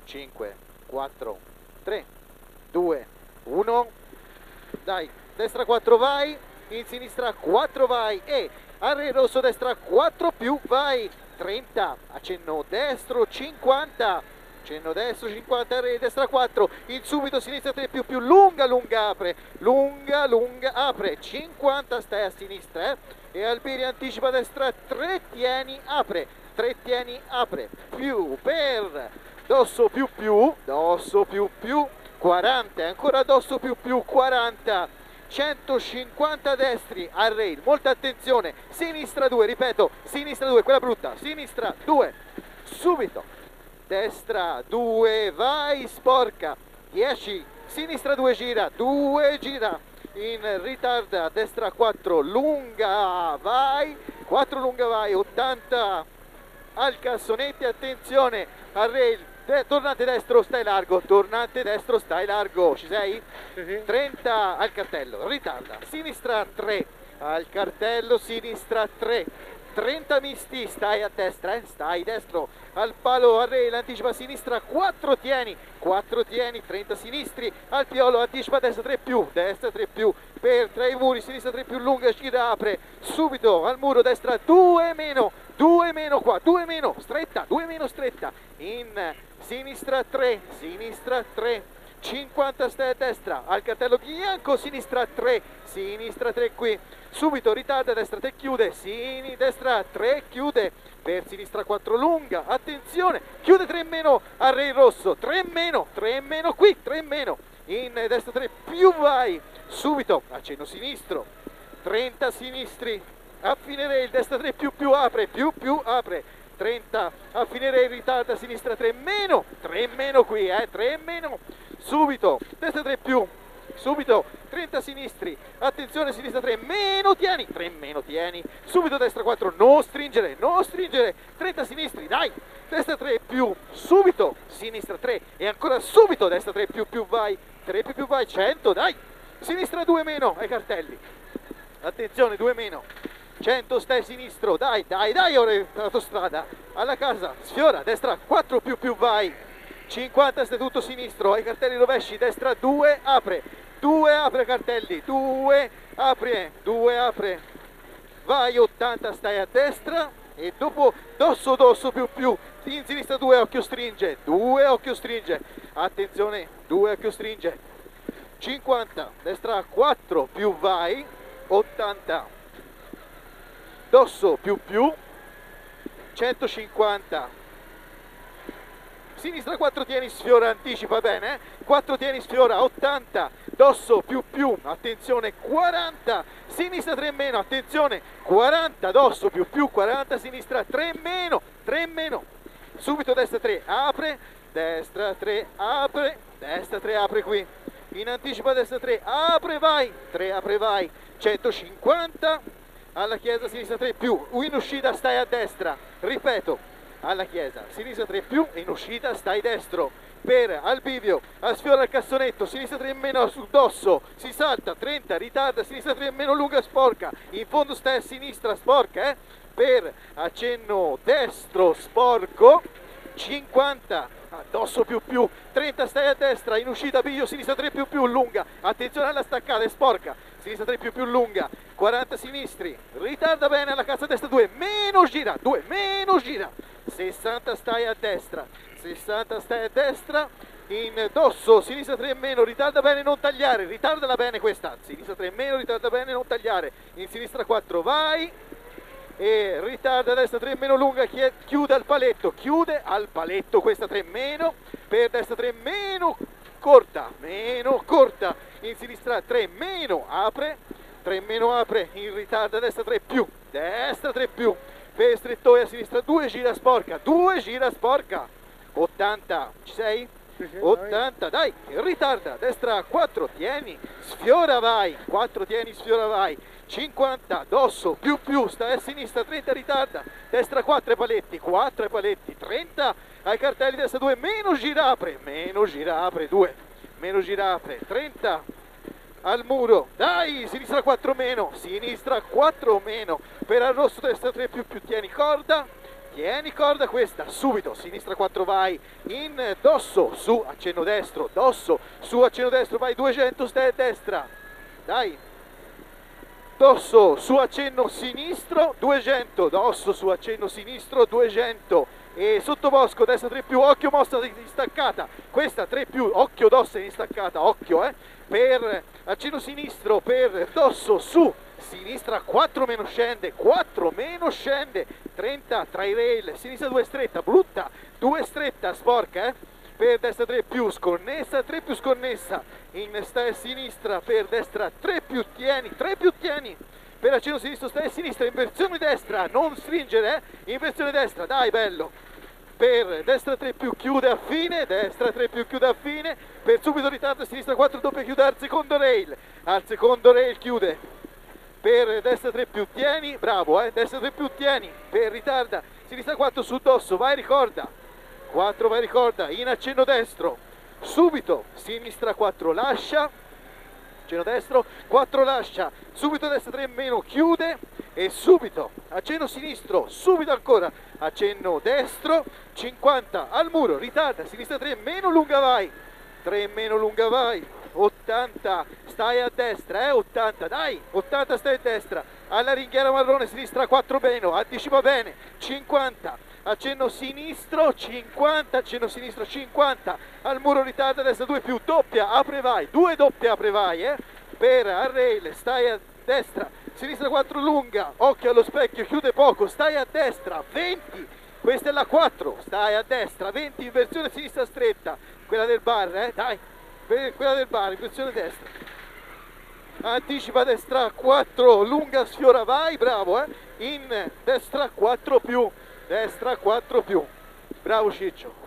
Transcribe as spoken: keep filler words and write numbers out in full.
cinque, quattro, tre, due, uno, dai, destra quattro vai, in sinistra quattro vai e array rosso destra quattro più vai, trenta, accenno destro cinquanta, accenno destro cinquanta, array destra quattro, in subito sinistra tre più più, lunga lunga apre, lunga lunga apre, cinquanta stai a sinistra eh? E Albiri anticipa destra tre tieni apre, tre tieni apre, più per dosso più più, dosso più più, quaranta, ancora dosso più più, quaranta, centocinquanta destri al rail, molta attenzione, sinistra due, ripeto, sinistra due, quella brutta, sinistra due, subito, destra due, vai, sporca, dieci, sinistra due, gira, due, gira, in ritarda, destra quattro, lunga, vai, quattro lunga vai, ottanta, al cassonetti, attenzione, al rail, De, tornante destro, stai largo, tornante destro, stai largo, ci sei? Sì, sì. trenta al cartello, ritarda, sinistra tre, al cartello, sinistra tre, trenta misti, stai a destra, eh? Stai destro, al palo, al rail, anticipa a sinistra, quattro tieni, quattro tieni, trenta sinistri, al piolo, anticipa a destra tre più, destra tre più, per tra i muri, sinistra tre più, lunga, gira, apre, subito, al muro, destra due meno, due meno qua, due meno, stretta, due meno stretta, in sinistra tre, sinistra tre, cinquanta stai a destra, al cartello bianco, sinistra tre, sinistra tre qui, subito ritarda, destra tre chiude, sinistra, destra tre chiude, per sinistra quattro lunga, attenzione, chiude tre meno, array rosso, tre meno, tre meno qui, tre meno, in destra tre più vai, subito, accenno sinistro, trenta sinistri, a fine rail, destra tre più più apre, più più apre, trenta, a fine rail, ritarda, sinistra tre meno, tre meno qui, eh, tre meno, subito, destra tre più, subito, trenta sinistri, attenzione, sinistra tre meno, tieni, tre meno, tieni, subito destra quattro, non stringere, non stringere, trenta sinistri, dai, destra tre più, subito, sinistra tre e ancora subito, destra tre più più vai, tre più più vai, cento, dai, sinistra due meno ai cartelli, attenzione, due meno, cento stai sinistro, dai, dai, dai, ora l'autostrada, alla casa, sfiora, destra quattro più più vai, cinquanta stai tutto sinistro, ai cartelli rovesci, destra due, apre, due apre cartelli, due apre, due apre, vai, ottanta stai a destra e dopo dosso dosso più più, in sinistra due, occhio stringe, due occhio stringe, attenzione, due occhio stringe, cinquanta, destra quattro più vai, ottanta, dosso più più, centocinquanta, sinistra quattro tieni sfiora, anticipa bene, eh? quattro tieni sfiora, ottanta, dosso più più, attenzione, quaranta, sinistra tre meno, attenzione, quaranta, dosso più più, quaranta, sinistra tre meno, tre meno, subito destra tre, apre, destra tre, apre, destra tre, apre qui, in anticipo destra tre, apre, vai, tre, apre, vai, centocinquanta, alla chiesa, sinistra tre più, in uscita stai a destra, ripeto, alla chiesa, sinistra tre più, in uscita stai destro, per al bivio, a sfiora il cassonetto, sinistra tre meno sul dosso, si salta, trenta, ritarda, sinistra tre meno lunga sporca, in fondo stai a sinistra sporca, eh? Per accenno destro sporco, cinquanta, dosso più più, trenta stai a destra, in uscita bivio, sinistra tre più più, lunga, attenzione alla staccata, è sporca, sinistra tre più più lunga, quaranta sinistri, ritarda bene alla cassa destra due, meno gira, due, meno gira, sessanta stai a destra, sessanta stai a destra, in dosso, sinistra tre meno, ritarda bene, non tagliare, ritardala bene questa, sinistra tre meno, ritarda bene, non tagliare, in sinistra quattro, vai, e ritarda destra tre meno lunga, chiude al paletto, chiude al paletto questa tre meno, per destra tre meno, corta, meno, corta, in sinistra tre meno, apre, tre meno apre, in ritardo a destra tre più, destra tre più, per strettoia a sinistra due, gira sporca, due, gira sporca, ottanta, ci sei? Sì, sì, ottanta, dai, ritarda, destra quattro, tieni, sfiora vai, quattro tieni, sfiora vai, cinquanta, dosso, più più, stai a sinistra, trenta, ritarda, destra quattro ai paletti, quattro ai paletti, trenta, ai cartelli, destra due, meno gira apre, meno gira apre, due, meno gira apre, trenta, al muro, dai, sinistra quattro meno, sinistra quattro meno, per al rosso, destra tre più più, tieni corda, tieni corda questa, subito, sinistra quattro vai, in dosso, su, accenno destro, dosso, su, accenno destro, vai, duecento, stai a destra, dai, dosso, su, accenno sinistro, duecento, dosso, su, accenno sinistro, duecento, e sottobosco, destra tre più, occhio, mossa di staccata, questa tre più, occhio, dosso in staccata, occhio, eh, per accenno sinistro, per dosso, su, sinistra quattro meno scende, quattro meno scende, trenta tra i rail, sinistra due stretta, brutta, due stretta, sporca, eh, per destra tre più, sconnessa, tre più sconnessa, in stai a sinistra, per destra tre più tieni, tre più tieni, per accenno sinistro, stai a sinistra, inversione destra, non stringere, eh, inversione destra, dai bello, per destra tre più chiude a fine, destra tre più chiude a fine, per subito ritardo, sinistra quattro doppia chiude al secondo rail, al secondo rail chiude, per destra tre più tieni, bravo, eh, destra tre più tieni, per ritarda, sinistra quattro su dosso, vai ricorda, quattro vai ricorda, in accenno destro, subito, sinistra quattro lascia, accenno destro, quattro lascia, subito destra tre meno chiude e subito, accenno sinistro, subito ancora, accenno destro, cinquanta al muro, ritarda, sinistra tre meno lunga vai, tre meno lunga vai, ottanta, stai a destra, eh, ottanta, dai, ottanta stai a destra, alla ringhiera marrone, sinistra quattro meno, anticipa bene, cinquanta, accenno sinistro, cinquanta, accenno sinistro, cinquanta, al muro ritarda, destra due più, doppia, apre vai, due doppie apre vai, eh, per al rail, stai a destra, sinistra quattro lunga, occhio allo specchio, chiude poco, stai a destra, venti, questa è la quattro, stai a destra, venti, inversione sinistra stretta, quella del bar, eh, dai, quella del bar, inversione destra, anticipa destra quattro, lunga sfiora, vai, bravo, eh, in destra quattro più, destra quattro più, bravo Ciccio.